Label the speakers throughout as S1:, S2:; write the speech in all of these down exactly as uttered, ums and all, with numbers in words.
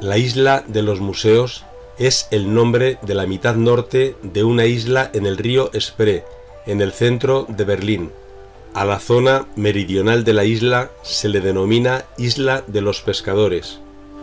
S1: La Isla de los Museos es el nombre de la mitad norte de una isla en el río Spree, en el centro de Berlín. A la zona meridional de la isla se le denomina Isla de los Pescadores.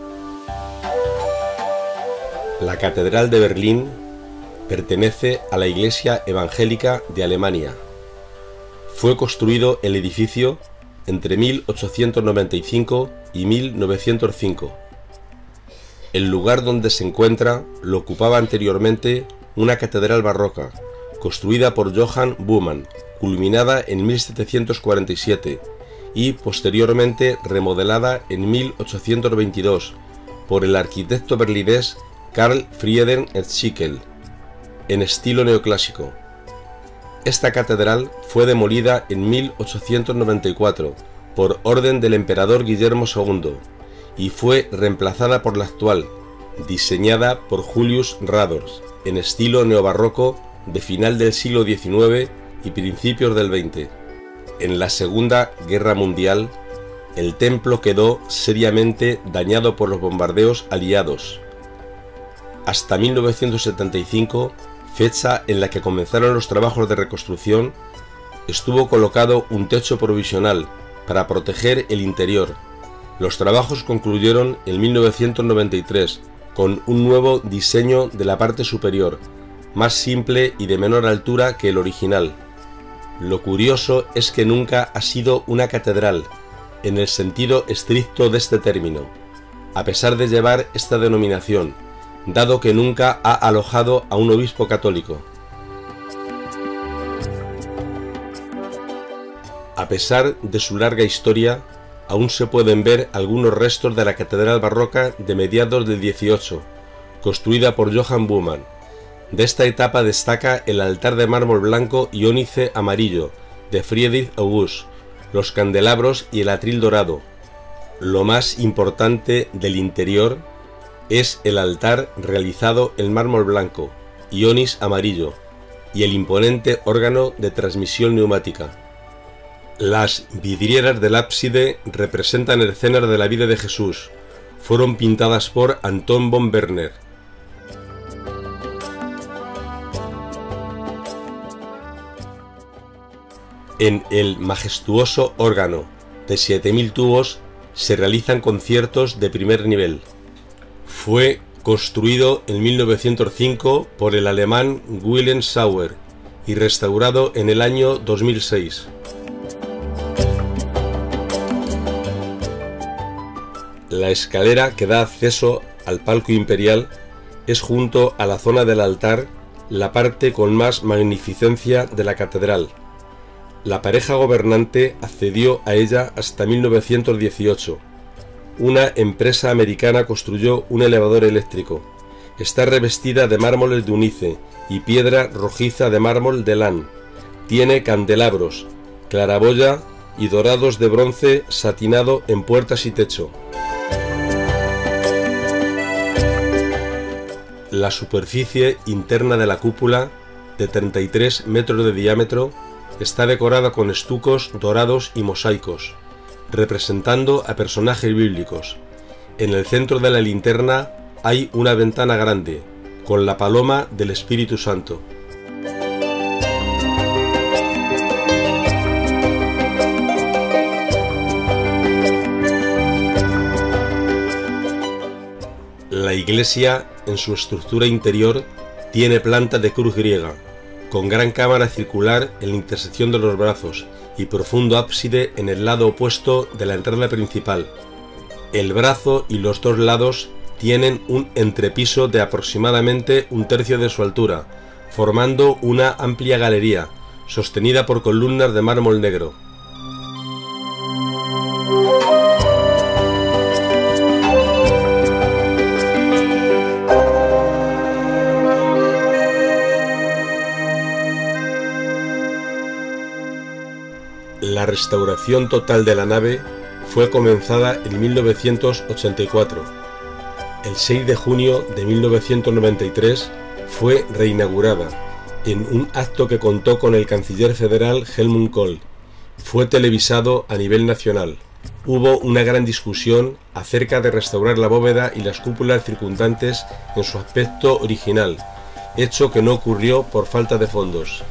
S1: La Catedral de Berlín pertenece a la Iglesia Evangélica de Alemania. Fue construido el edificio entre mil ochocientos noventa y cinco y mil novecientos cinco. El lugar donde se encuentra lo ocupaba anteriormente una catedral barroca, construida por Johann Baumann, culminada en mil setecientos cuarenta y siete y posteriormente remodelada en mil ochocientos veintidós por el arquitecto berlinés Karl Friedrich Schickel, en estilo neoclásico. Esta catedral fue demolida en mil ochocientos noventa y cuatro por orden del emperador Guillermo segundo y fue reemplazada por la actual, diseñada por Julius Radors, en estilo neobarroco de final del siglo diecinueve y principios del veinte. En la Segunda Guerra Mundial, el templo quedó seriamente dañado por los bombardeos aliados. Hasta mil novecientos setenta y cinco, fecha en la que comenzaron los trabajos de reconstrucción, estuvo colocado un techo provisional para proteger el interior. Los trabajos concluyeron en mil novecientos noventa y tres con un nuevo diseño de la parte superior, más simple y de menor altura que el original. Lo curioso es que nunca ha sido una catedral, en el sentido estricto de este término, a pesar de llevar esta denominación, dado que nunca ha alojado a un obispo católico. A pesar de su larga historia, aún se pueden ver algunos restos de la catedral barroca de mediados del dieciocho, construida por Johann Baumann. De esta etapa destaca el altar de mármol blanco y ónice amarillo de Friedrich August, los candelabros y el atril dorado. Lo más importante del interior es el altar realizado en mármol blanco y ónix amarillo y el imponente órgano de transmisión neumática. Las vidrieras del ábside representan escenas de la vida de Jesús. Fueron pintadas por Anton von Werner. En el majestuoso órgano de siete mil tubos se realizan conciertos de primer nivel. Fue construido en mil novecientos cinco por el alemán Wilhelm Sauer y restaurado en el año dos mil seis. La escalera que da acceso al palco imperial es, junto a la zona del altar, la parte con más magnificencia de la catedral. La pareja gobernante accedió a ella hasta mil novecientos dieciocho. Una empresa americana construyó un elevador eléctrico. Está revestida de mármoles de Unice y piedra rojiza de mármol de Lahn. Tiene candelabros, claraboya y dorados de bronce satinado en puertas y techo. La superficie interna de la cúpula, de treinta y tres metros de diámetro, está decorada con estucos dorados y mosaicos, representando a personajes bíblicos. En el centro de la linterna hay una ventana grande, con la paloma del Espíritu Santo. La iglesia, en su estructura interior, tiene planta de cruz griega, con gran cámara circular en la intersección de los brazos y profundo ábside en el lado opuesto de la entrada principal. El brazo y los dos lados tienen un entrepiso de aproximadamente un tercio de su altura, formando una amplia galería, sostenida por columnas de mármol negro. La restauración total de la nave fue comenzada en mil novecientos ochenta y cuatro. El seis de junio de mil novecientos noventa y tres fue reinaugurada en un acto que contó con el canciller federal Helmut Kohl. Fue televisado a nivel nacional. hubo una gran discusión acerca de restaurar la bóveda y las cúpulas circundantes en su aspecto original, hecho que no ocurrió por falta de fondos.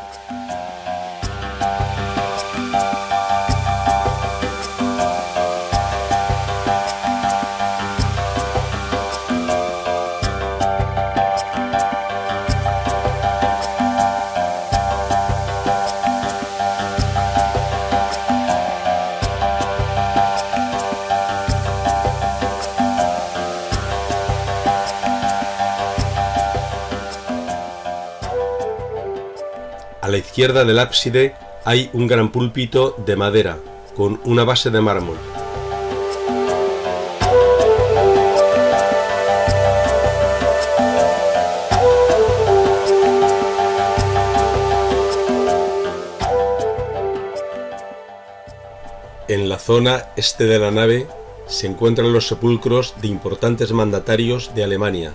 S1: A la izquierda del ábside hay un gran púlpito de madera, con una base de mármol. En la zona este de la nave se encuentran los sepulcros de importantes mandatarios de Alemania.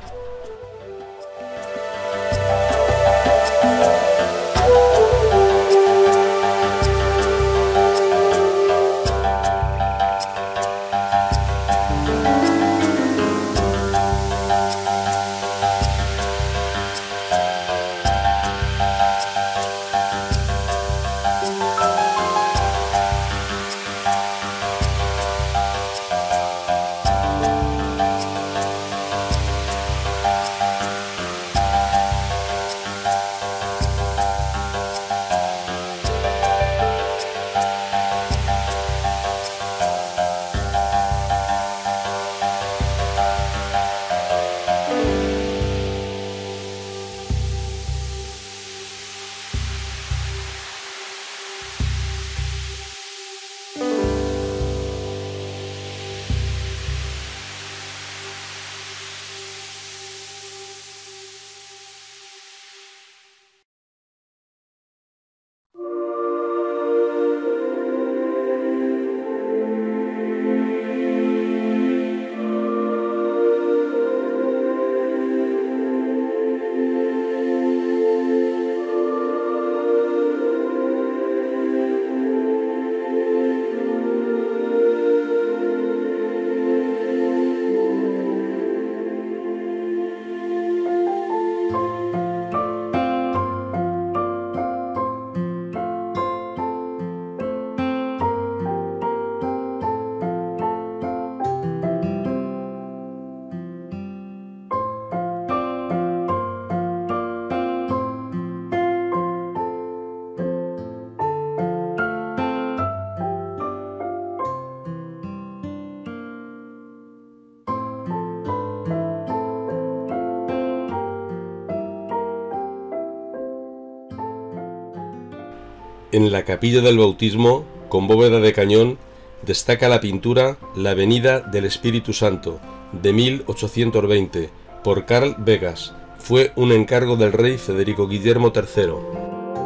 S1: En la capilla del bautismo, con bóveda de cañón, destaca la pintura La Venida del Espíritu Santo, de mil ochocientos veinte, por Carl Vegas. Fue un encargo del rey Federico Guillermo tercero.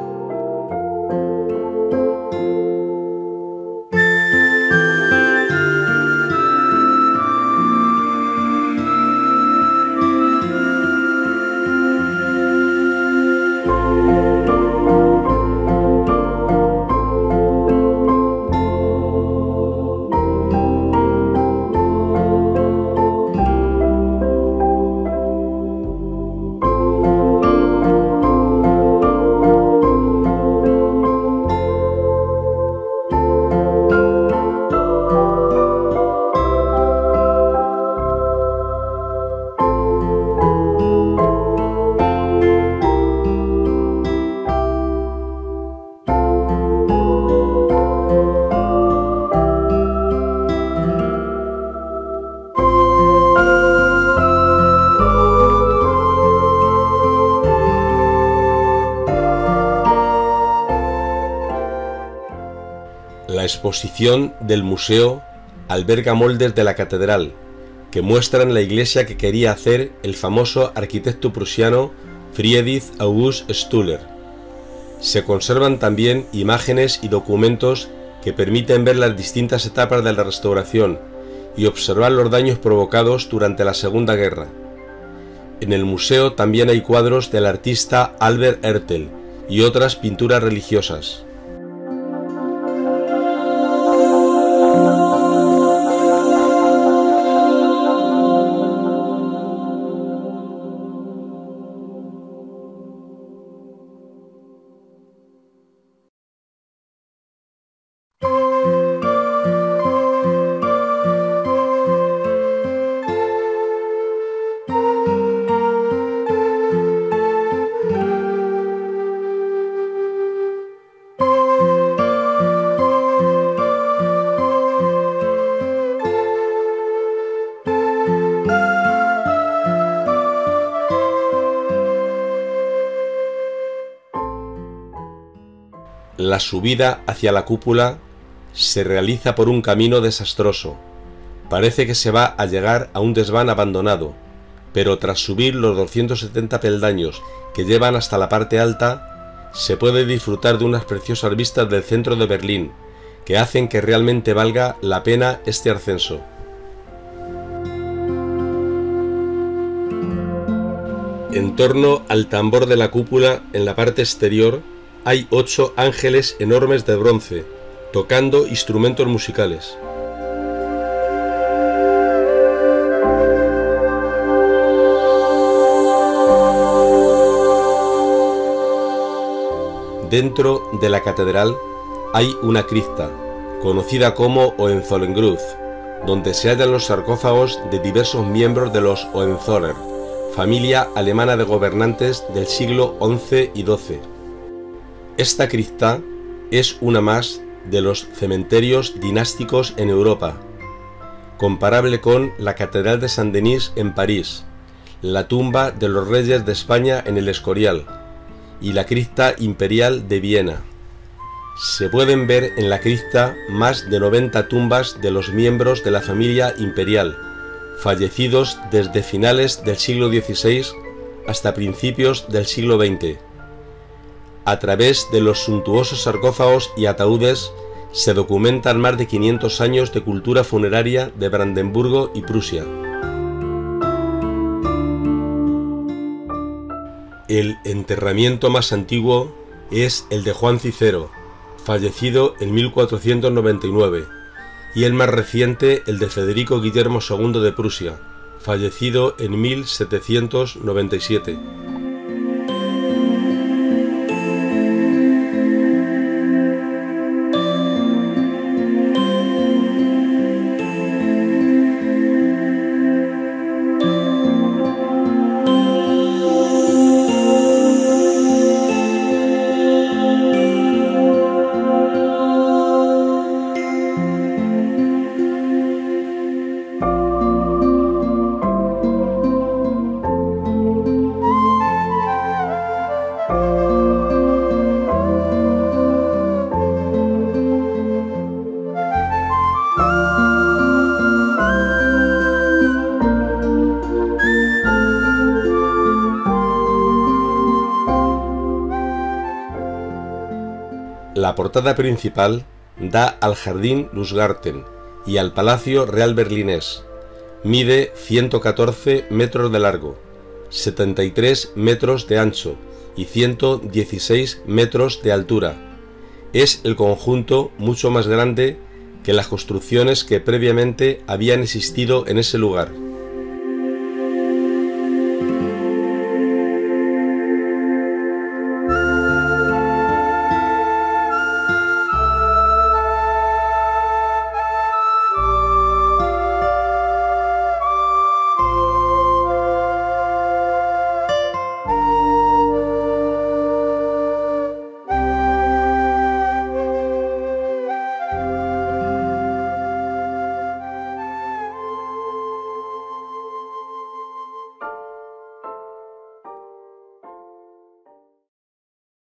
S1: La exposición del museo alberga moldes de la catedral, que muestran la iglesia que quería hacer el famoso arquitecto prusiano Friedrich August Stuller. Se conservan también imágenes y documentos que permiten ver las distintas etapas de la restauración y observar los daños provocados durante la Segunda Guerra. En el museo también hay cuadros del artista Albert Ertel y otras pinturas religiosas. La subida hacia la cúpula se realiza por un camino desastroso. Parece que se va a llegar a un desván abandonado, pero tras subir los doscientos setenta peldaños que llevan hasta la parte alta, se puede disfrutar de unas preciosas vistas del centro de Berlín, que hacen que realmente valga la pena este ascenso. En torno al tambor de la cúpula, en la parte exterior, hay ocho ángeles enormes de bronce, tocando instrumentos musicales. Dentro de la catedral hay una cripta, conocida como Hohenzollerngrund, donde se hallan los sarcófagos de diversos miembros de los Hohenzollern, familia alemana de gobernantes del siglo once y doce. Esta cripta es una más de los cementerios dinásticos en Europa, comparable con la Catedral de Saint-Denis en París, la tumba de los reyes de España en el Escorial y la cripta imperial de Viena. Se pueden ver en la cripta más de noventa tumbas de los miembros de la familia imperial, fallecidos desde finales del siglo dieciséis hasta principios del siglo veinte. A través de los suntuosos sarcófagos y ataúdes se documentan más de quinientos años de cultura funeraria de Brandenburgo y Prusia. El enterramiento más antiguo es el de Juan Cicero, fallecido en mil cuatrocientos noventa y nueve, y el más reciente el de Federico Guillermo segundo de Prusia, fallecido en mil setecientos noventa y siete. La portada principal da al Jardín Lustgarten y al Palacio Real Berlinés. Mide ciento catorce metros de largo, setenta y tres metros de ancho y ciento dieciséis metros de altura. Es el conjunto mucho más grande que las construcciones que previamente habían existido en ese lugar.